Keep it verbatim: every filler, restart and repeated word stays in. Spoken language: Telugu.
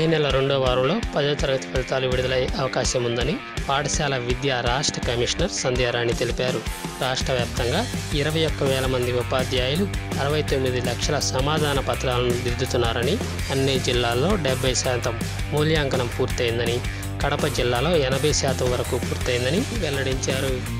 నెల రెండో వారంలో పదో తరగతి ఫలితాలు విడుదలయ్యే అవకాశం ఉందని పాఠశాల విద్యా రాష్ట్ర కమిషనర్ సంధ్యారాణి తెలిపారు. రాష్ట్ర వ్యాప్తంగా ఇరవై ఒక్క వేల మంది ఉపాధ్యాయులు అరవై తొమ్మిది లక్షల సమాధాన పత్రాలను దిద్దుతున్నారని, అన్ని జిల్లాల్లో డెబ్బై శాతం మూల్యాంకనం పూర్తయిందని, కడప జిల్లాలో ఎనభై శాతం వరకు పూర్తయిందని వెల్లడించారు.